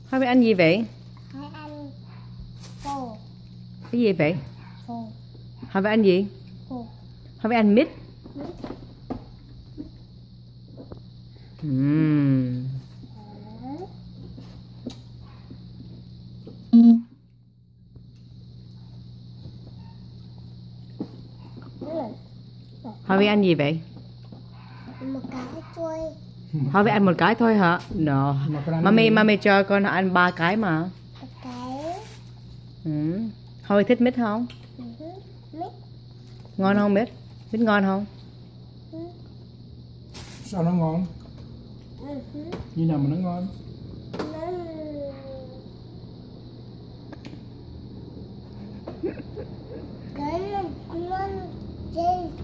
Hai bé ăn gì vậy? Hai ăn phô. Cái gì vậy? Phô. Hai bé ăn gì? Phô. Hai bé ăn mít. Mít. Ừm. Hai bé ăn gì vậy? Một cái thôi. Hai bé ăn một cái thôi hả? No. Mami cho con ăn 3 cái mà. Một cái. Hai bé thích mít không? Mít. Ngon không mít? Mít ngon không? Sao nó ngon? Như nào mà nó ngon? Cái nó dây